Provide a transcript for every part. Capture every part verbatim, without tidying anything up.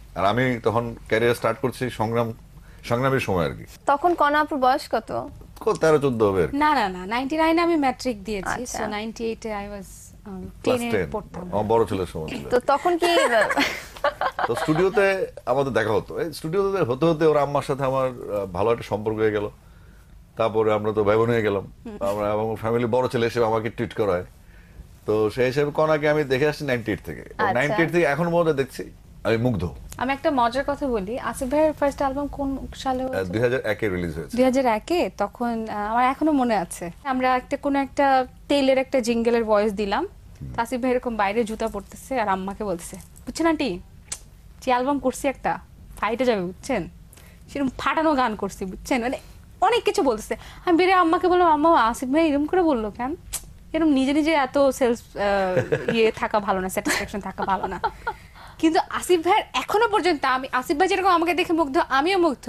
আর আমি তখন career start করছি সংগ্রাম সংগ্রামের সময় আর কি। তখন কনা আপুর বয়স কত? তেরো চোদ্দ হবে আর কি। না না না নাইনটি নাইনে আমি ম্যাট্রিক দিয়েছি, আচ্ছা। সো নাইনটি এইটে আই ওয়াজ ক্লাস টেনে টেন পড়তাম। আমার বড় ছেলের সময় ছিল। তো তখন কি তো স্টুডিওতে আমাদের দেখা হতো, এই স্টুডিওতে হতে হতে ওর আম্মার সাথে আমার আহ, ভালো একটা সম্পর্ক হয়ে গেল। তারপরে আমরা তো ভাই বোন হয়ে গেলাম, আমরা এবং ফ্যামিলি বড় ছেলে হিসেবে আমাকে ট্রিট করা হয়। তো সেই হিসেবে কনাকে আমি দেখে আসছি নাইনটি এইট থেকে, আচ্ছা। নাইনটি এইট থেকে এখন পর্যন্ত দেখছি, আমি মুগ্ধ। আমি একটা মজার কথা বলি, আসিফ ভাইয়ের ফার্স্ট অ্যালবাম কোন সালে হয়েছে? দুই হাজার একে রিলিজ হয়েছে। দুই হাজার একে, তখন আহ, আমার এখনো মনে আছে আমরা একটা কোনো একটা তেলের একটা জিঙ্গেলের ভয়েস দিলাম, তো আসিফ ভাই এরকম বাইরে জুতা পড়তেছে আর আম্মাকে বলতেছে, বুঝছেন আন্টি যে অ্যালবাম করছি একটা, ফাইটে যাবে বুঝছেন, সেরকম ফাটানো গান করছি বুঝছেন, মানে অনেক কিছু বলতেছে। আমি বেরিয়ে আম্মাকে বললাম, আম্মা আসিফ ভাই এরকম করে বললো কেন, এরকম নিজে নিজে এত সেলফ ইয়ে থাকা ভালো না, স্যাটিসফ্যাকশন থাকা ভালো না। কিন্তু আসিফ ভাইয়ের এখনো পর্যন্ত, আমি আসিফ ভাই যেরকম আমাকে দেখে মুগ্ধ, আমিও মুগ্ধ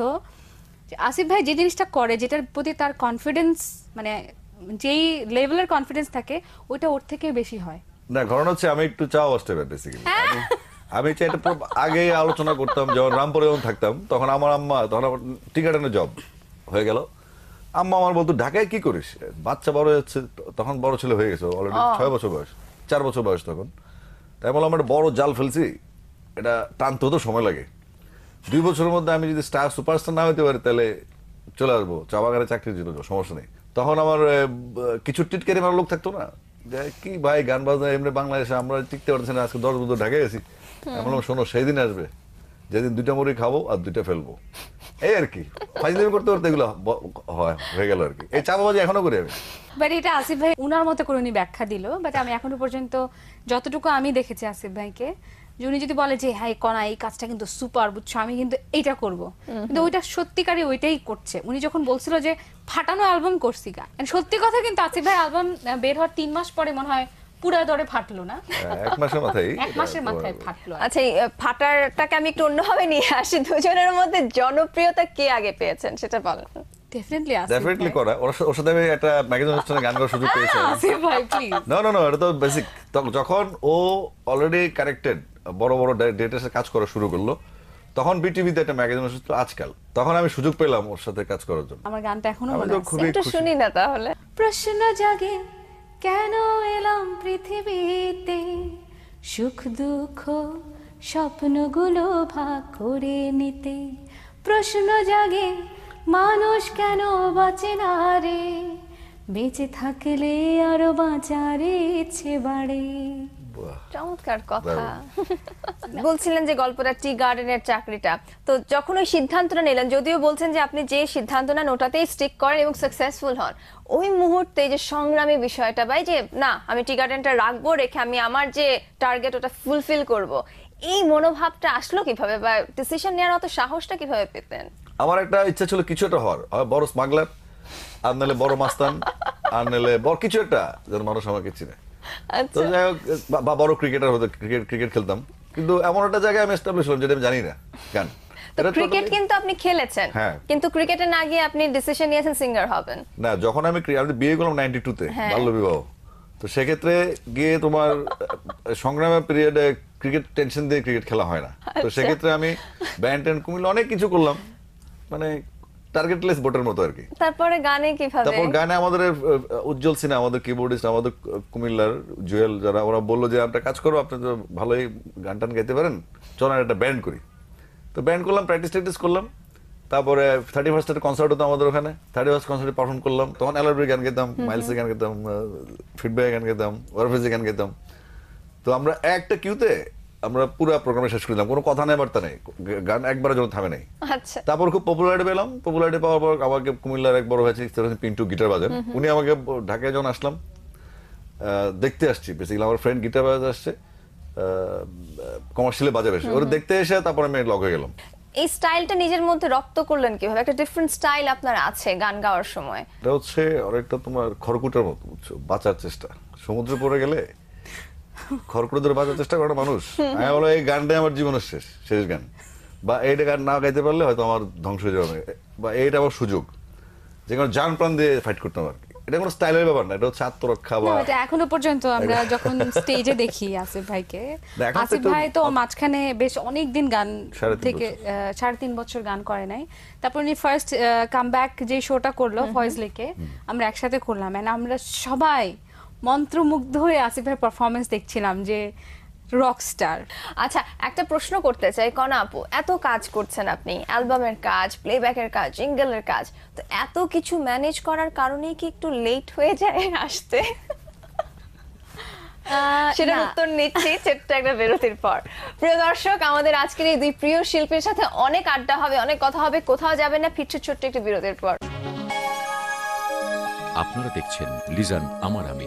যে আসিফ ভাই যে জিনিসটা করে, যেটার প্রতি তার কনফিডেন্স, মানে যেই লেভেলের কনফিডেন্স থাকে ওইটা ওর থেকে বেশি হয়। না, ঘটনা হচ্ছে আমি একটু চা অস্টে বেসিক্যালি। আমি চাই এটা পুরো আগে আলোচনা করতাম, যখন রামপুরে যখন থাকতাম তখন আমার আম্মা, তখন আমার টিকাটানের জব হয়ে গেল, আম্মা আমার বলতো ঢাকায় কি করিস, বাচ্চা বড় হচ্ছে, তখন বড় ছেলে হয়ে গেছে অলরেডি, ছয় বছর বয়স, চার বছর বয়স তখন। তাই বললাম একটা বড় জাল ফেলছি, এটা টানতে হতো সময় লাগে, দুই বছরের মধ্যে আমি যদি স্টার সুপারস্টার না হতে পারি তাহলে চলে আসবো, চা বাগানে চাকরির জন্য, সমস্যা নেই। তখন আমার আহ, কিছু টিটকারি মারার লোক থাকতো না, যে কি ভাই গান বাজনা এমনি বাংলাদেশে আমরা টিকতে পারছি না, আজকে দশ বছর ঢাকায় আছি। আমি বললাম শোনো, সেই দিন আসবে যেদিন দুইটা মুড়ি খাবো আর দুইটা ফেলবো, এই আর কি। ফাইজলামি করতে করতে এগুলো ব- হয় হয়ে গেল আর কি। এই চাপাবাজি এখনো করি আমি। বাট এটা আসিফ ভাই উনার মতো করে উনি ব্যাখ্যা দিল, বাট আমি এখনো পর্যন্ত যতটুকু আমি দেখেছি আসিফ ভাইকে, যে উনি যদি বলে যে হ্যাঁ কনা এই কাজটা কিন্তু সুপার বুঝছো, আমি কিন্তু এইটা করব, কিন্তু ওইটা সত্যিকারই ওইটাই করছে। উনি যখন বলছিল যে ফাটানো অ্যালবাম করছি গা, and সত্যি কথা কিন্তু আসিফ ভাই অ্যালবাম বের হওয়ার তিন মাস পরে মনে হয় পুরা দরে ফাটলো না, এক মাসের মাথায় এক মাসের মাথায় ফাটলো। আচ্ছা, এই আহ, ফাটারটাকে আমি একটু অন্যভাবে নিয়ে আসি, দুজনের মধ্যে জনপ্রিয়তা কে আগে পেয়েছেন সেটা বলেন। ডেফিনেটলি আসিফ ডেফিনেটলি ভাই। করা, ওর সাথে- ওর সাথে আমি একটা ম্যাগাজিন অনুষ্ঠানে গান করার সুযোগ পেয়েছি। আসিফ ভাই প্লিজ। না না না, এটা তো বেসিক। যখন ও অলরেডি কানেক্টেড বড় বড় ডেটার সাথে কাজ করা শুরু করলো, তখন বিটিভিতে একটা ম্যাগাজিন আসতো আজকাল, তখন আমি সুযোগ পেলাম ওর সাথে কাজ করার জন্য। আমার গানটা এখনো আমি মনে তো আছে। খুবই একটু খুশি। শুনি না তাহলে। প্রশ্ন জাগে কেন এলাম পৃথিবীতে, সুখ দুঃখ স্বপ্নগুলো ভাগ করে নিতে। প্রশ্ন জাগে মানুষ কেন বাঁচে না রে, বেঁচে থাকলে আরো বাঁচার ইচ্ছে বাড়ে। বাহ, চমৎকার কথা। দারুণ। বলছিলেন যে গল্পটা টি গার্ডেনের চাকরিটা, তো যখন ওই সিদ্ধান্তটা নিলেন, যদিও বলছেন যে আপনি যে সিদ্ধান্ত নেন ওটাতেই স্টিক করেন এবং সাকসেসফুল হন, ওই মুহূর্তে যে সংগ্রামী বিষয়টা, ভাই যে না আমি টি গার্ডেনটা রাখবো, রেখে আমি আমার যে টার্গেট ওটা ফুলফিল করব, এই মনোভাবটা আসলো কিভাবে, বা ডিসিশন নেওয়ার মতো সাহসটা কিভাবে পেতেন? আমার একটা ইচ্ছা ছিল কিছু একটা হওয়ার, হয় বড় স্মাগলার, আর নাহলে বড় মাস্তান, আর নাহলে বড় কিছু একটা যেন মানুষ আমাকে চিনে। তো আচ্ছা, যাই হোক, বা- বা বড় ক্রিকেটার হতো, ক্রিকেট ক্রিকেট খেলতাম, কিন্তু এমন একটা জায়গায় আমি এস্টাবলিশ হলাম যেটা আমি জানি না গান। তো এটা ক্রিকেট totally- কিন্তু আপনি খেলেছেন, হ্যাঁ। কিন্তু ক্রিকেটে না গিয়ে আপনি ডিসিশন নিয়েছেন সিঙ্গার হবেন। না, যখন আমি ক্রি- আমি বিয়ে করলাম নাইনটি টু তে, হ্যাঁ। বাল্য বিবাহ, তো সেক্ষেত্রে গিয়ে তোমার আহ, সংগ্রামের পিরিয়ডে ক্রিকেট টেনশন দিয়ে ক্রিকেট খেলা হয় না। তো সেক্ষেত্রে আমি ব্যান্ড ট্যান্ড কুমিল্লা অনেক কিছু করলাম, মানে টার্গেটলেস বোটের মতো আর কি। তারপরে গানে কিভাবে? তারপর গানে আমাদের আহ, উজ্জ্বল সিনহা, আমাদের কিবোর্ডিস্ট, আমাদের কুমিল্লার জুয়েল, যারা ওরা বললো যে একটা কাজ করো, আপনি তো ভালোই গান টান গাইতে পারেন, চলো একটা ব্যান্ড করি। তো ব্যান্ড করলাম, প্র্যাকটিস ট্যাকটিস করলাম। তারপরে থার্টি ফার্স্ট কনসার্ট হতো আমাদের ওখানে, থার্টি ফার্স্ট কনসার্টে পারফর্ম করলাম, তখন এলআরবি গান গেতাম, মাইলসের গান গেতাম, ফিডব্যাক গান গেতাম, ওয়ারফেজের গান গেতাম। তো আমরা একটা কিউতে আমরা পুরো প্রোগ্রামে শেষ করে দিলাম, কোনো কথা নেই বার্তা নেই, গান একবারের জন্য থামে নাই। আচ্ছা, তারপর খুব পপুলারিটি পেলাম, পপুলারিটি পাওয়ার পর আমাকে কুমিল্লার এক বড় হয়েছে পিন্টু, গিটার বাজান, উনি আমাকে ব- ঢাকায় যখন আসলাম আহ, দেখতে আসছি, বেসিক্যালি আমার ফ্রেন্ড গিটার বাজাতে আসছে, কমার্শিয়ালে বাজাবে এসে, ওরা দেখতে এসে তারপর আমি লক হয়ে গেলাম। এই স্টাইলটা নিজের মধ্যে রপ্ত করলেন কিভাবে? একটা ডিফারেন্ট স্টাইল আপনার আছে গান গাওয়ার সময়। এটা হচ্ছে অনেকটা তোমার খড়কুটার মতো, বুঝছো, বাঁচার চেষ্টা। সমুদ্রে পড়ে গেলে খড়কুটো ধরে বাঁচার চেষ্টা করে মানুষ, আমি বলো এই গানটাই আমার জীবনের শেষ শেষ গান, বা এইটা গান না গাইতে পারলে হয়তো আমার ধ্বংস হয়ে যাবে, বা এইটা আমার সুযোগ, যেখানে জান প্রাণ দিয়ে ফাইট করতাম আর কি। এটা কোনো স্টাইলের ব্যাপার না, এটা হচ্ছে আত্মরক্ষা বা না, এটা এখনো পর্যন্ত আমরা যখন স্টেজে দেখি আসিফ ভাইকে, না, এখন তো আসিফ একটু- ভাই তো মাঝখানে বেশ অনেক দিন গান সাড়ে তিন থেকে আহ, সাড়ে তিন বছর গান করে নাই। তারপর উনি ফার্স্ট কামব্যাক যে শোটা করলো ভয়েস লেকে, আমরা একসাথে করলাম, and আমরা সবাই মন্ত্রমুগ্ধ হয়ে আসিফ ভাইয়ের পারফরমেন্স দেখছিলাম যে রকস্টার। আচ্ছা, একটা প্রশ্ন করতে চাই কনা আপু, এত কাজ করছেন আপনি, অ্যালবামের কাজ, প্লেব্যাকের কাজ, জিঙ্গলের কাজ, তো এত কিছু ম্যানেজ করার কারণে কি একটু লেট হয়ে যায় আসতে? সেটার উত্তর নিচ্ছি ছোট্ট একটা বিরতির পর। প্রিয় দর্শক, আমাদের আজকের এই দুই প্রিয় শিল্পীর সাথে অনেক আড্ডা হবে, অনেক কথা হবে, কোথাও যাবেন না, ফিরছে ছোট্ট একটি বিরতির পর। আপনারা দেখছেন লিজান আমার আমি।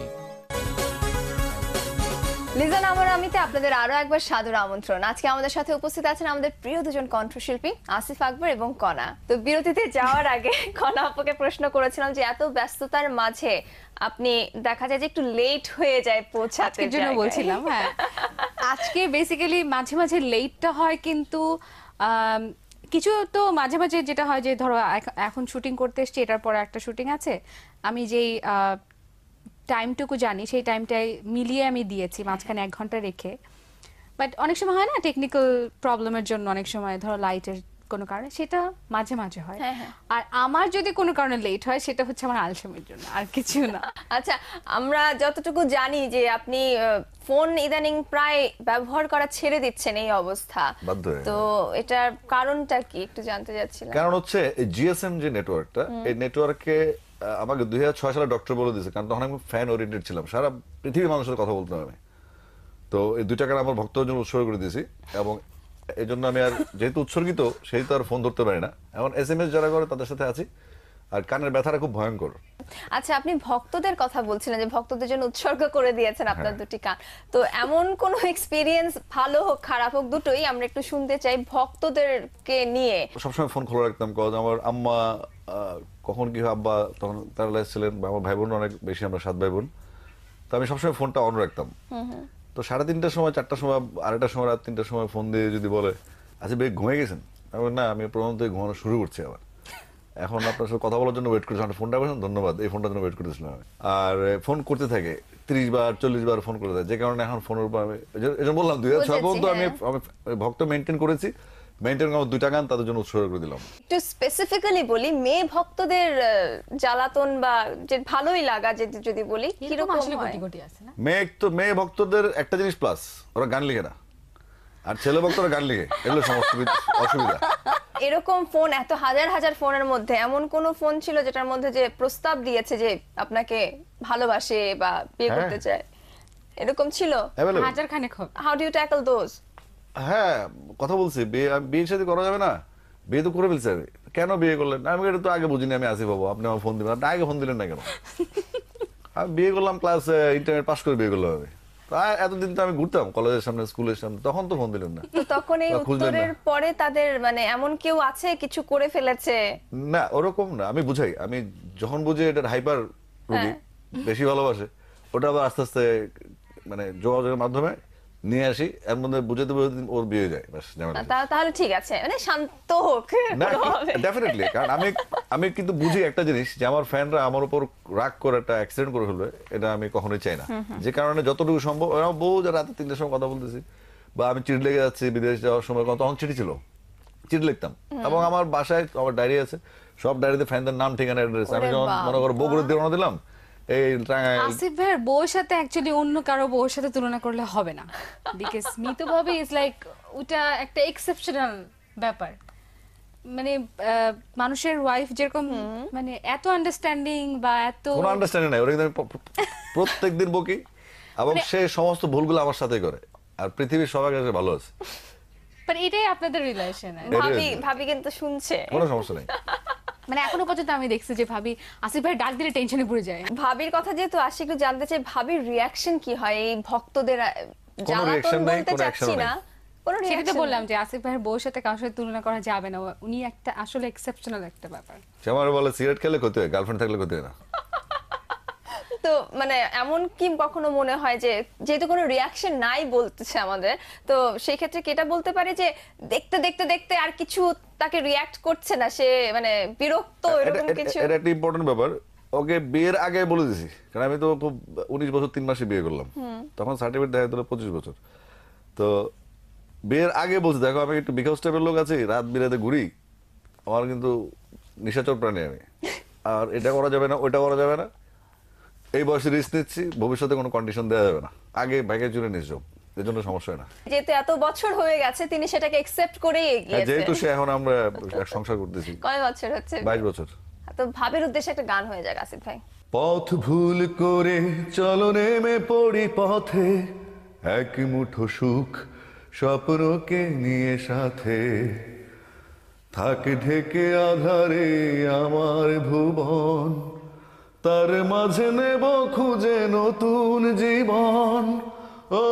লিজান আমার আমিতে আপনাদের আরো একবার সাদর আমন্ত্রণ। আজকে আমাদের সাথে উপস্থিত আছেন আমাদের প্রিয় দুজন কণ্ঠশিল্পী আসিফ আকবর এবং কনা। তো বিরতিতে যাওয়ার আগে কনা আপুকে প্রশ্ন করেছিলাম যে এত ব্যস্ততার মাঝে আপনি দেখা যায় যে একটু লেট হয়ে যায় পৌঁছাতে, এর জন্য বলছিলাম। হ্যাঁ, আজকে বেসিক্যালি মাঝে মাঝে লেটটা হয়, কিন্তু আম, কিছু তো মাঝে মাঝে যেটা হয় যে ধরো এখ- এখন শুটিং করতে এসছি, এটার পরে একটা শুটিং আছে, আমি যেই আহ, টাইমটুকু জানি সেই টাইমটাই মিলিয়ে আমি দিয়েছি, মাঝখানে এক ঘন্টা রেখে। বাট অনেক সময় হয় না টেকনিক্যাল প্রবলেমের জন্য, অনেক সময় ধরো লাইটের কোনো কারণে, সেটা মাঝে মাঝে হয়। হ্যাঁ, হ্যাঁ। আর আমার যদি কোনো কারণে লেট হয়, সেটা হচ্ছে আমার আলসেমির জন্য, আর কিছু না। আচ্ছা, আমরা যতটুকু জানি যে আপনি ফোন ইদানিং প্রায় ব্যবহার করা ছেড়ে দিচ্ছেন এই অবস্থা, বাধ্য হয়ে। তো এটার কারণটা কি একটু জানতে চাচ্ছিলাম। কারণ হচ্ছে জিএসএম যে নেটওয়ার্কটা, এই নেটওয়ার্কে আমাকে দুই হাজার ছয় সালে ডক্টর বলে দিয়েছে, কারণ তখন আমি ফ্যান ওরিয়েন্টেড ছিলাম, সারা পৃথিবীর মানুষের সাথে কথা বলতাম আমি। তো এই দুই টাকার আমার ভক্তদের জন্য উৎসর্গ করে দিয়েছি, এবং এই জন্য আমি আর যেহেতু উৎসর্গিত সেই তো আর ফোন ধরতে পারি না, এখন এস এম এস যারা করে তাদের সাথে আছি। আর কানের ব্যথাটা খুব ভয়ঙ্কর। আচ্ছা, আপনি ভক্তদের কথা বলছিলেন যে ভক্তদের জন্য উৎসর্গ করে দিয়েছেন আপনার হ্যাঁ। দুটি কান, তো এমন কোন এক্সপেরিয়েন্স, ভালো হোক খারাপ হোক দুটোই, আমরা একটু শুনতে চাই ভক্তদেরকে নিয়ে। সবসময় ফোন খোলা রাখতাম, কারণ আমার আম্মা আহ, কখন কি হয়, আব্বা তখন প্যারালাইজ ছিলেন, বা আমার ভাই বোন অনেক বেশি, আমরা সাত ভাই বোন, তো আমি সবসময় ফোনটা অন রাখতাম। তো সাড়ে তিনটার সময়, চারটার সময়, আড়াইটার সময়, রাত তিনটার সময় ফোন দিয়ে যদি বলে আচ্ছা বেগ ঘুমিয়ে গেছেন, আমি বলি, না আমি প্রথমত ঘুমানো শুরু করছি আবার, এখন আপনার সাথে কথা বলার জন্য ওয়েট করছি, ফোনটা করেছেন ধন্যবাদ, এই ফোনটার জন্য ওয়েট করতেছিলাম আমি। আর ফোন করতে থাকে ত্রিশ বার চল্লিশ বার ফোন করতে থাকে, যে কারণে এখন ফোনের উপর আমি এই জন্য বললাম দুই হাজার ছয় পর্যন্ত আমি আমি ভক্ত মেনটেন করেছি, মেনটেন করে দুইটা গান তাদের জন্য উৎসর্গ করে দিলাম। একটু স্পেসিফিক্যালি বলি, মেয়ে ভক্তদের আহ, জ্বালাতন বা যে ভালোই লাগা যদি যদি বলি কিরকম আসলে হয়? কোটি কোটি আছে না? মেয়ে তো মেয়ে ভক্তদের একটা জিনিস প্লাস, ওরা গান লিখে না, আর ছেলে ভক্তরা গান লিখে, এগুলো সমস্ত অসুবিধা। এরকম ফোন, এত হাজার হাজার ফোনের মধ্যে এমন কোন ফোন ছিল যেটার মধ্যে যে প্রস্তাব দিয়েছে যে আপনাকে ভালোবাসে বা বিয়ে হ্যাঁ। করতে চায়, এরকম ছিল? Available? হাজার খানেক হবে। How do you tackle those? হ্যাঁ, কথা বলছি, বিয়ে বিয়ের সাথে করা যাবে না, বিয়ে তো করে ফেলছে, আমি কেন বিয়ে করলেন, আমি এটা তো আগে বুঝিনি, আমি আসি বাবু, আপনি আমার ফোন দিবেন, আপনি আগে ফোন দিলেন না কেন? আমি বিয়ে করলাম ক্লাস ইন্টারমিডিয়েট পাস করে বিয়ে করলাম আমি, তা এতদিন তো আমি ঘুরতাম কলেজের সামনে, স্কুলের সামনে, তখন তো ফোন দিলেন না। তো তখন এই বা খুঁজলেন উত্তরের না। পরে তাদের মানে এমন কেউ আছে কিছু করে ফেলেছে? না ওরকম না, আমি বুঝাই, আমি যখন বুঝি এটার হাইপার রোগী, বেশি ভালোবাসে, ওটা আবার আস্তে আস্তে মানে যোগাযোগের মাধ্যমে নিয়ে আসি, এর মধ্যে বুঝাতে বুঝাতে ওর বিয়ে যায়, ব্যাস ঝামেলা শেষ। তা- তাহলে ঠিক আছে, মানে শান্ত হোক না কোনোভাবে। ডেফিনেটলি, কারণ আমি আমি কিন্তু বুঝি একটা জিনিস, যে আমার ফ্যানরা আমার উপর রাগ করে একটা অ্যাক্সিডেন্ট করে ফেলবে, এটা আমি কখনোই চাই না। যে কারণে যতটুকু সম্ভব, আমার বউ যা রাতে তিনটার সময় কথা বলতেছি, বা আমি চিঠি লেগে যাচ্ছি বিদেশ যাওয়ার সময়, তখন চিঠি ছিল, চিঠি লিখতাম, এবং আমার বাসায় আমার ডায়েরি আছে, সব ডায়েরিতে ফ্যানদের নাম, ঠিকানা, অ্যাড্রেস, আমি ওরে যখন বাবা। মনে করো বগুড়ার দিয়ে রওনা দিলাম, এই টাঙ্গাইল, আসিফ ভাইয়ের বউয়ের সাথে অ্যাকচুয়ালি অন্য কারো বউয়ের সাথে তুলনা করলে হবে না, বিকজ মিতভাবে ইজ লাইক ওটা একটা এক্সেপশনাল ব্যাপার। মানে আহ, মানুষের ওয়াইফ যেরকম মানে এত আন্ডারস্ট্যান্ডিং বা এত কোনো আন্ডারস্ট্যান্ডিং নাই, ওরা কিন্তু আমি প্রত্যেক দিন বকি, এবং সে সমস্ত ভুলগুলো আমার সাথে করে, আর পৃথিবীর সবার কাছে ভালো আছে, বাট এটাই আপনাদের রিলেশন। ভাবি ভাবি কিন্তু শুনছে, কোনো সমস্যা নেই। মানে এখনো পর্যন্ত আমি দেখছি যে ভাবি আসিফ ভাই ডাক দিলে টেনশনে পড়ে যায়। ভাবির কথা যেহেতু আসি, একটু জানতে চাই ভাবির রিয়াকশন কি হয় এই ভক্তদের আহ, জ্বালাতন reaction নাই, বলতে কোনো চাচ্ছি action না, নাই। কোনো সেটা তো reaction বললাম নাই। যে আসিফ ভাইয়ের বউর সাথে কারোর সাথে তুলনা করা যাবে না, উনি একটা আসলে এক্সেপশনাল একটা ব্যাপার। সে আমার বলে সিগারেট খেলে ক্ষতি হয়, গার্লফ্রেন্ড থাকলে ক্ষতি হয় না। তো মানে এমন কি কখনো মনে হয় যে যেহেতু কোনো রিয়াকশন নাই বলতেছে আমাদের, তো সেই ক্ষেত্রে কি এটা বলতে পারে যে দেখতে দেখতে দেখতে আর কিছু তাকে রিয়াক্ট করছে না, সে মানে বিরক্ত, এটা- এরকম এটা- কিছু? এটা একটা ইম্পর্টেন্ট ব্যাপার, ওকে বিয়ের আগে বলে দিছি, কারণ আমি তো খুব উনিশ বছর তিন মাসে বিয়ে করলাম, তখন সার্টিফিকেট দেখা দিল পঁচিশ বছর। তো বিয়ের আগে বলছি, দেখো আমি একটু বিকাশ টাইপের লোক আছি, রাত বিরাতে ঘুরি, আমার কিন্তু নিশাচর প্রাণী আমি, আর এটা করা যাবে না ওইটা করা যাবে না, এই বয়সে রিস্ক নিচ্ছি, ভবিষ্যতে কোনো কন্ডিশন দেওয়া যাবে না, আগে ভাইকে চুরে নিশ্চয়, এর জন্য সমস্যা হয় না। যেহেতু এত বছর হয়ে গেছে তিনি সেটাকে একসেপ্ট করেই এগিয়েছেন। যেহেতু সে এখন আমরা এক সংসার করতেছি। কয় বছর হচ্ছে? বাইশ বছর। তো ভাবের উদ্দেশ্যে একটা গান হয়ে যাক আসিফ ভাই। পথ ভুল করে চলো নেমে পড়ি পথে, এক মুঠো সুখ স্বপ্নকে নিয়ে সাথে, থাকে ঢেকে আধারে আমার ভুবন, তার মাঝে নেব খুঁজে নতুন জীবন। ও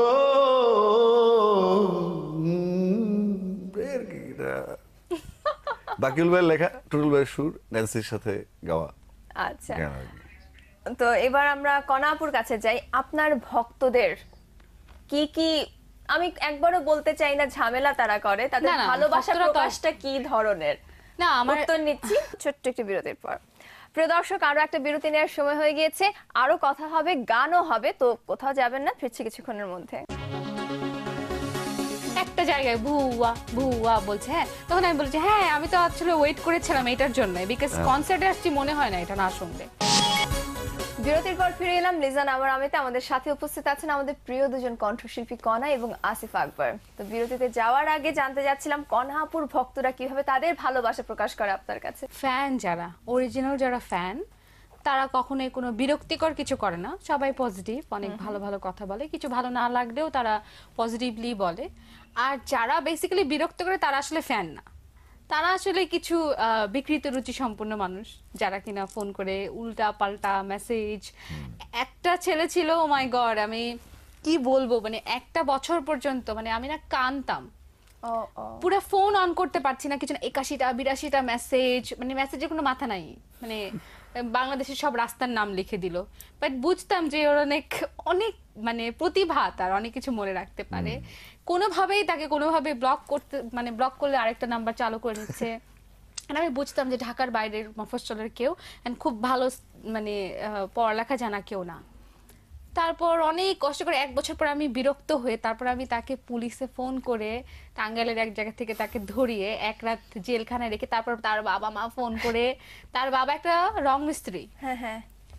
বাকিউল ভাইয়ের লেখা, টুটুল ভাইয়ের সুর, ন্যান্সির সাথে গাওয়া। আচ্ছা, তো এবার আমরা কনাপুর কাছে যাই। আপনার ভক্তদের কি কি, আমি একবারও বলতে চাই না ঝামেলা তারা করে, তাদের না, না, ভালোবাসা ভক্তরা তো- প্রকাশটা কি ধরনের? না, আমার উত্তর নিচ্ছি ছোট্ট একটি বিরতির পর। প্রিয় দর্শক, আরো একটা বিরতি নেওয়ার সময় হয়ে গিয়েছে, আরো কথা হবে, গানও হবে, তো কোথাও যাবেন না, ফিরছি কিছুক্ষণের মধ্যে। একটা জায়গায় ভুয়া ভুয়া বলছে, হ্যাঁ, তখন আমি বলছি হ্যাঁ আমি তো আসলে ওয়েট করেছিলাম এটার জন্য, বিকজ কনসার্টে আসছি, মনে হয় না এটা না শুনলে। বিরতির পর ফিরে এলাম লিজান আমার আমিতে। আমাদের সাথে উপস্থিত আছেন আমাদের প্রিয় দুজন কণ্ঠশিল্পী কনা এবং আসিফ আকবর। তো বিরতিতে যাওয়ার আগে জানতে যাচ্ছিলাম কনহাপুর ভক্তরা কিভাবে তাদের ভালোবাসা প্রকাশ করে আপনার কাছে। ফ্যান যারা, অরিজিনাল যারা ফ্যান, তারা কখনোই কোনো বিরক্তিকর কিছু করে না, সবাই পজিটিভ, অনেক ভালো ভালো কথা বলে, কিছু ভালো না লাগলেও তারা পজিটিভলি বলে। আর যারা বেসিক্যালি বিরক্ত করে তারা আসলে ফ্যান না, তারা আসলে কিছু আহ, বিকৃত রুচি সম্পন্ন মানুষ, যারা কিনা ফোন করে উল্টা পাল্টা মেসেজ। একটা ছেলে ছিল, ও মাই গড, আমি কি বলবো, মানে একটা বছর পর্যন্ত মানে আমি না কানতাম, ও ও পুরো ফোন অন করতে পারছি না, কিছু না, একাশিটা বিরাশিটা মেসেজ, মানে মেসেজের কোনো মাথা নাই, মানে বাংলাদেশের সব রাস্তার নাম লিখে দিল। বাট বুঝতাম যে ওর অনেক অনেক মানে প্রতিভা, তার অনেক কিছু মনে রাখতে পারে, কোনোভাবেই তাকে কোনোভাবে ব্লক করতে, মানে ব্লক করলে আরেকটা নাম্বার চালু করে নিচ্ছে। আর আমি বুঝতাম যে ঢাকার বাইরের মফস্বলের কেউ, and খুব ভালো মানে আহ, পড়ালেখা জানা কেউ না। তারপর অনেক কষ্ট করে এক বছর পর আমি বিরক্ত হয়ে তারপর আমি তাকে পুলিশে ফোন করে টাঙ্গাইলের এক জায়গা থেকে তাকে ধরিয়ে এক রাত জেলখানায় রেখে তারপর তার বাবা মা ফোন করে, তার বাবা একটা রং মিস্ত্রি, হ্যাঁ হ্যাঁ,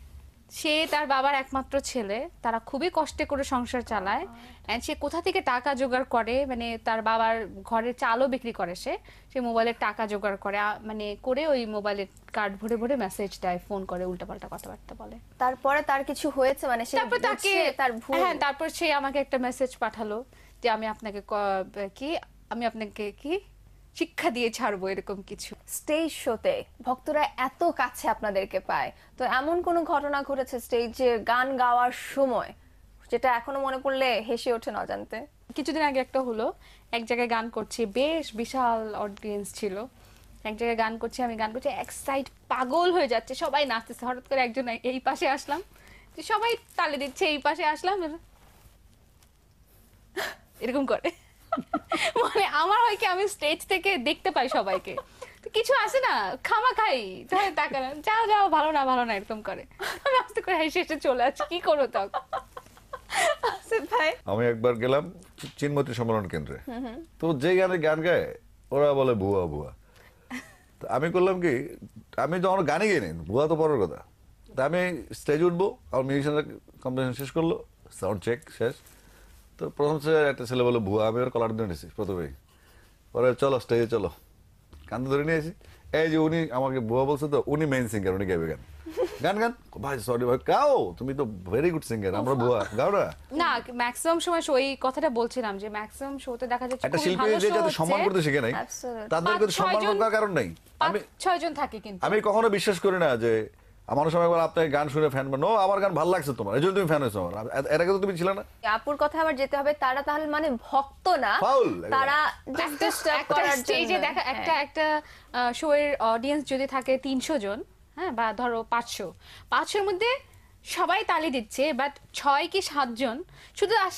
সে তার বাবার একমাত্র ছেলে, তারা খুবই কষ্টে করে সংসার চালায়, এন্ড সে কোথা থেকে টাকা জোগাড় করে, মানে তার বাবার ঘরের চালও বিক্রি করে, সে সে মোবাইলের টাকা জোগাড় করে, আ- মানে করে ওই মোবাইলের কার্ড ভরে ভরে মেসেজ দেয়, ফোন করে, উল্টাপাল্টা কথাবার্তা বলে। তারপরে তার কিছু হয়েছে, মানে সে তারপর তাকে বুঝছে তার ভুল? হ্যাঁ, তারপর সে আমাকে একটা মেসেজ পাঠালো যে আমি আপনাকে ক- কি আমি আপনাকে কি শিক্ষা দিয়ে ছাড়বো, এরকম কিছু। স্টেজ শোতে ভক্তরা এত কাছে আপনাদেরকে পায়, তো এমন কোনো ঘটনা ঘটেছে স্টেজে গান গাওয়ার সময় যেটা এখনো মনে পড়লে হেসে ওঠে না জানতে? কিছুদিন আগে একটা হলো, এক জায়গায় গান করছি, বেশ বিশাল অডিয়েন্স ছিল, এক জায়গায় গান করছি, আমি গান করছি, এক সাইড পাগল হয়ে যাচ্ছে, সবাই নাচতেছে, হঠাৎ করে একজন এই পাশে আসলাম, যে সবাই তালে দিচ্ছে, এই পাশে আসলাম, এরকম করে, মানে আমার হয় কি আমি স্টেজ থেকে দেখতে পাই সবাইকে, তো কিছু আছে না খামা খাই, টাকা যাও যাও ভালো না ভালো না এরকম করে, আমি আস্তে করে হেসে হেসে চলে আসছি, কি করবো তখন। আসিফ ভাই, আমি একবার গেলাম চিনমতি সম্মেলন কেন্দ্রে, তো যে গানে গান গায় ওরা বলে ভুয়া ভুয়া, তো আমি করলাম কি, আমি তো আমার গানই গাইনি, ভুয়া তো পরের কথা, তা আমি স্টেজে উঠবো, আমার মিউজিশিয়ানরা কম্পিটিশন শেষ করলো, সাউন্ড চেক শেষ, তো প্রথম একটা ছেলে বলে ভুয়া, আমি ওর কলার দিয়ে নিয়েছি প্রথমেই, পরে চলো স্টেজে চলো, কান্দে ধরে নিয়েছি, এই যে উনি আমাকে ভুয়া বলছে, তো উনি মেইন সিঙ্গার, উনি গাইবে গান, গান গান ভাই সরি ভাই গাও, তুমি তো ভেরি গুড সিঙ্গার, আমরা ভুয়া গাও না। না, ম্যাক্সিমাম সময় ওই কথাটা বলছিলাম যে ম্যাক্সিমাম শোতে দেখা যাচ্ছে একটা খুবই শিল্পী ভালো যে show যাতে হচ্ছে, সম্মান করতে শিখে নাই, Absolutely. তাদেরকে তো পাঁচ, সম্মান ছয়জন- করার কারণ নাই। পাঁচ আমি ছয় জন থাকে কিন্তু। আমি কখনো বিশ্বাস করি না যে আমার সময় একবার আপনার গান শুনে ফ্যান বানো, আমার গান ভালো লাগছে তোমার, এই জন্য তুমি ফ্যান হয়েছো আমার, এ- এর আগে তো তুমি ছিলে না। আপুর কথা আবার যেতে হবে, তারা তাহলে মানে ভক্ত না, Foul, তারা just একটা disturb একটা করার স্টেজে জন্য। দেখা, একটা হ্যাঁ। একটা শো এর অডিয়েন্স যদি থাকে তিনশো জন, হ্যাঁ, বা ধরো পাঁচশো, পাঁচশোর মধ্যে সবাই তালি দিচ্ছে, বাট ছয় কি সাতজন শুধু আসে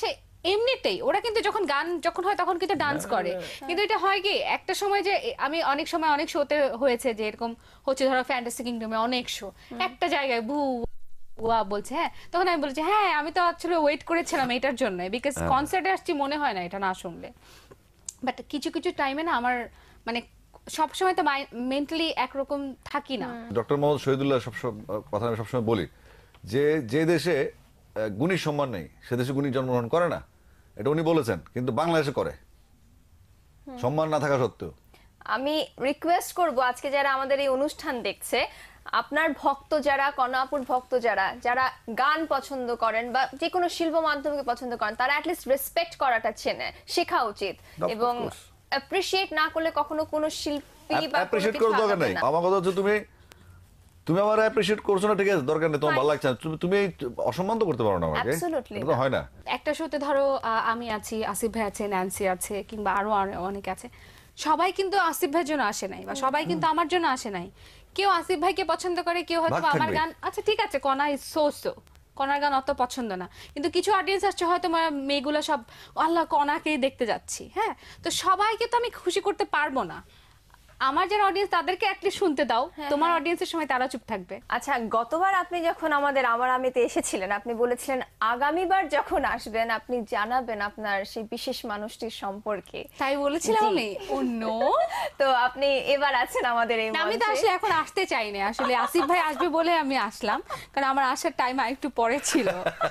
এমনিতেই ওরা কিন্তু যখন গান যখন হয় তখন কিন্তু ডান্স করে, কিন্তু এটা হয় কি একটা সময় যে আমি অনেক সময় অনেক শোতে হয়েছে যে এরকম হচ্ছে, ধরো ফ্যান্টাসি কিংডমে অনেক শো একটা জায়গায় ভু ওয়া বলছে, হ্যাঁ তখন আমি বলছি হ্যাঁ আমি তো আসলে ওয়েট করেছিলাম এটার জন্য, বিকজ কনসার্টে আসছি মনে হয় না এটা না শুনলে। বাট কিছু কিছু টাইমে না আমার মানে সবসময় তো মেন্টালি একরকম থাকি না। ডক্টর মোহাম্মদ শহীদুল্লাহ সব কথা আমি সবসময় বলি যে যে দেশে গুণী সম্মান নেই সে দেশে গুণী জন্মগ্রহণ করে না, এটা উনি বলেছেন, কিন্তু বাংলাদেশে করে সম্মান না থাকা সত্ত্বেও। আমি রিকোয়েস্ট করব আজকে যারা আমাদের এই অনুষ্ঠান দেখছে, আপনার ভক্ত যারা, কনাপুর ভক্ত যারা যারা গান পছন্দ করেন বা যে কোনো শিল্প মাধ্যমকে পছন্দ করেন, তারা অ্যাটলিস্ট রেসপেক্ট করাটা চেনে শেখা উচিত, এবং অ্যাপ্রিশিয়েট না করলে কখনো কোনো শিল্পী বা অ্যাপ্রিশিয়েট করার দরকার নেই। আমার কথা হচ্ছে তুমি তুমি আমার অ্যাপ্রিশিয়েট করছো না, ঠিক আছে, দরকার নেই, তোমার ভালো লাগছে না, তুমি তুমি অসম্মান তো করতে পারো না আমাকে, Absolutely এটা তো হয় না। একটা শোতে ধরো আহ, আমি আছি, আসিফ ভাই আছে, ন্যান্সি আছে, কিংবা আরো অনে- অনেকে আছে, সবাই কিন্তু আসিফ ভাইয়ের জন্য আসে নাই বা সবাই কিন্তু আমার জন্য আসে নাই। কেউ আসিফ ভাইকে পছন্দ করে, কেউ হয়তো ভাগ আমার থাকবে। গান, আচ্ছা ঠিক আছে কনা ইজ সো সো, কনার গান অত পছন্দ না, কিন্তু কিছু অডিয়েন্স আসছে হয়তো আমার মেয়েগুলো সব আল্লাহ কনাকেই দেখতে যাচ্ছি, হ্যাঁ তো সবাইকে তো আমি খুশি করতে পারবো না। আমার যারা অডিয়েন্স তাদেরকে অ্যাটলিস্ট শুনতে দাও, তোমার অডিয়েন্সের সময় তারা চুপ থাকবে। আচ্ছা, গতবার আপনি যখন আমাদের আমার আমিতে এসেছিলেন, আপনি বলেছিলেন আগামীবার যখন আসবেন আপনি জানাবেন আপনার সেই বিশেষ মানুষটির সম্পর্কে, তাই বলেছিলাম জি। আমি। ও নো, তো আপনি এবার আছেন আমাদের এই আমি তো মঞ্চে। আসলে এখন আসতে চাই না, আসলে আসিফ ভাই আসবে বলে আমি আসলাম, কারণ আমার আসার টাইম আরেকটু পরে ছিল।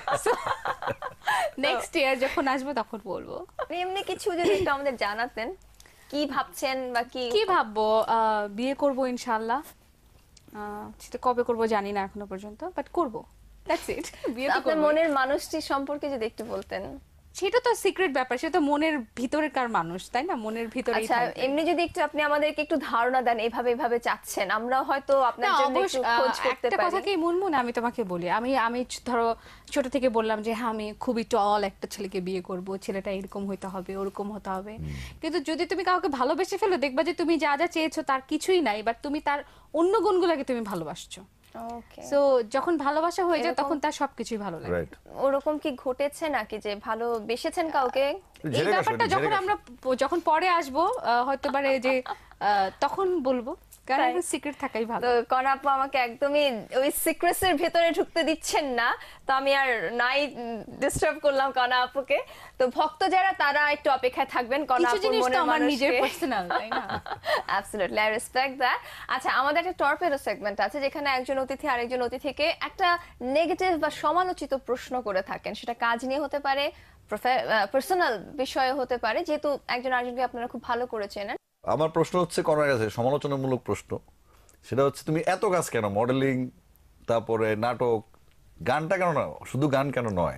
নেক্সট ইয়ার যখন আসবো তখন বলবো। আপনি এমনি কিছু যদি একটু আমাদের জানাতেন, কি ভাবছেন বা কি কি ভাববো, আহ, বিয়ে করব ইনশাআল্লাহ, আহ, সেটা কবে করব জানি না এখনো পর্যন্ত, বাট করব, দ্যাটস ইট। বিয়ে তো আপনার করবো। মনের মানুষটির সম্পর্কে যদি একটু বলতেন। সেটা তো সিক্রেট ব্যাপার, সেটা তো মনের ভিতরেকার মানুষ, তাই না, মনের ভিতরেই আচ্ছা, থাকবে। এমনি যদি একটু আপনি আমাদেরকে একটু ধারণা দেন, এভাবে এভাবে চাচ্ছেন, আমরা হয়তো আপনার না, জন্য অবশ্য, একটু খোঁজ আহ, করতে একটা কথা পারি। কি মুনমুন, আমি তোমাকে বলি, আমি আমি ছ- ধরো ছোট থেকে বললাম যে হ্যাঁ আমি খুবই টল একটা ছেলেকে বিয়ে করব, ছেলেটা এরকম হইতে হবে, ওরকম হতে হবে, কিন্তু যদি তুমি কাউকে ভালোবেসে ফেলো দেখবা যে তুমি যা যা চেয়েছো তার কিছুই নাই, বাট তুমি তার অন্য গুণগুলোকে তুমি ভালোবাসছো। ওকে, সো যখন ভালোবাসা হয়ে যায় এরকম- তখন তার সবকিছুই ভালো লাগে। রাইট, ওরকম কি ঘটেছে নাকি যে ভালোবেসেছেন কাউকে? এই ঝেড়ে ব্যাপারটা কাশো, যখন ঝেড়ে আমরা প- যখন পরে আসবো, আহ, হয়তো পারে যে আহ, তখন বলবো, কারণ তাই? সিক্রেট থাকাই ভালো। তো কনা আপু আমাকে একদমই ওই সিক্রেটসের ভেতরে ঢুকতে দিচ্ছেন না, তো আমি আর নাই ডিস্টার্ব করলাম কনা আপুকে। তো ভক্ত যারা তারা একটু অপেক্ষায় থাকবেন, কনা কিছু আপুর জিনিস তো মনের আমার নিজের মানুষকে। পার্সোনাল, তাই না? Absolutely, I respect that. আচ্ছা, আমাদের একটা টর্পেডো সেগমেন্ট আছে যেখানে একজন অতিথি আরেকজন অতিথিকে একটা নেগেটিভ বা সমালোচিত প্রশ্ন করে থাকেন, সেটা কাজ নিয়ে হতে পারে, পার্সোনাল বিষয়ে হতে পারে, যেহেতু একজন আরেকজনকে আপনারা খুব ভালো করে চেনেন। আমার প্রশ্ন হচ্ছে কনার কাছে সমালোচনামূলক প্রশ্ন, সেটা হচ্ছে তুমি এত কাজ কেন, মডেলিং, তারপরে নাটক, গানটা কেন না, শুধু গান কেন নয়?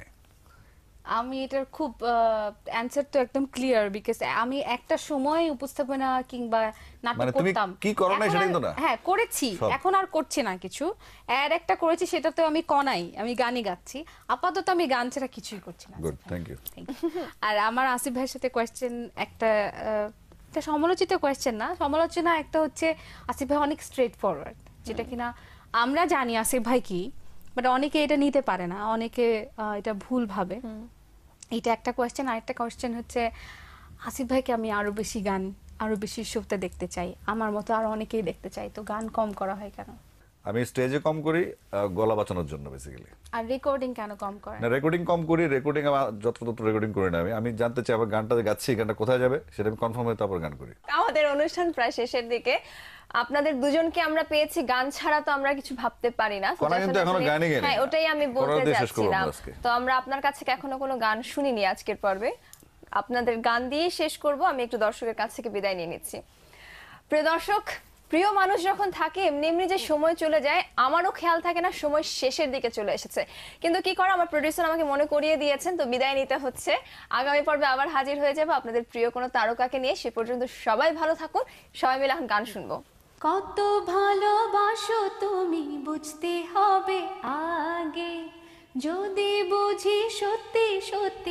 আমি এটার খুব অ্যানসার তো একদম ক্লিয়ার, বিকজ আমি একটা সময় উপস্থাপনা কিংবা নাটক মানে তুমি করতাম। কি করো না এখন সেটা আর- কিন্তু না। হ্যাঁ করেছি, সব। এখন আর করছি না কিছু। অ্যাড একটা করেছি, সেটা তো আমি কনাই, আমি গানই গাচ্ছি, আপাতত আমি গান ছাড়া কিছুই করছি না। Good, thank you. Thank you. আর আমার আসিফ ভাইয়ের সাথে কোয়েশ্চেন একটা আহ, একটা সমালোচিত কোয়েশ্চেন না, সমালোচনা একটা হচ্ছে আসিফ ভাই অনেক স্ট্রেট ফরওয়ার্ড, যেটা কিনা আমরা জানি আসিফ ভাই কি, বাট অনেকে এটা নিতে পারে না, অনেকে আহ, এটা ভুল ভাবে। এটা একটা কোয়েশ্চেন। আরেকটা কোয়েশ্চেন হচ্ছে আসিফ ভাইকে আমি আরো বেশি গান, আরো বেশি শোতে দেখতে চাই, আমার মতো আরো অনেকেই দেখতে চাই, তো গান কম করা হয় কেন? আমি স্টেজে কম করি আহ, গলা বাঁচানোর জন্য বেসিক্যালি। আর রেকর্ডিং কেন কম করেন? না, রেকর্ডিং কম করি, রেকর্ডিং আমার যত্রতত্র রেকর্ডিং করি না। আমি আমি জানতে চাই আমার গানটা যে গাচ্ছি, গানটা কোথায় যাবে সেটা আমি কনফার্ম হয়ে তারপর গান করি। আমাদের অনুষ্ঠান প্রায় শেষের দিকে, আপনাদের দুজনকে আমরা পেয়েছি, গান ছাড়া তো আমরা কিছু ভাবতে পারি না। কনা কিন্তু এখনো গানই গায়নি। হ্যাঁ, ওটাই আমি কনার বলতে দিয়ে শেষ করবো যাচ্ছিলাম। আমরা আজকে। তো আমরা আপনার কাছে এখনো কোনো গান শুনিনি আজকের পর্বে, আপনাদের গান দিয়ে শেষ করব। আমি একটু দর্শকের কাছ থেকে বিদায় নিয়ে নিচ্ছি। প্রিয় দর্শক, প্রিয় মানুষ যখন থাকে এমনি এমনি যে সময় চলে যায়, আমারও খেয়াল থাকে না, সময় শেষের দিকে চলে এসেছে, কিন্তু কি করা, আমার প্রোডিউসার আমাকে মনে করিয়ে দিয়েছেন, তো বিদায় নিতে হচ্ছে। আগামী পর্বে আবার হাজির হয়ে যাবো আপনাদের প্রিয় কোনো তারকাকে নিয়ে। সে পর্যন্ত সবাই ভালো থাকুন, সবাই মিলে এখন গান শুনবো। কত ভালোবাসো তুমি বুঝতে হবে আগে, যদি বুঝি সত্যি সত্যি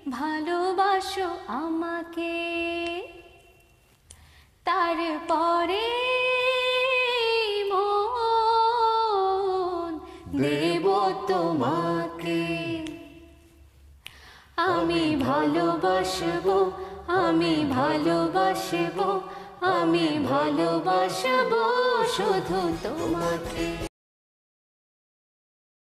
ভালোবাসো আমাকে, তারপরে মন দেব তোমাকে। আমি ভালোবাসবো আমি ভালোবাসবো আমি ভালোবাসবো শুধু তোমাকে।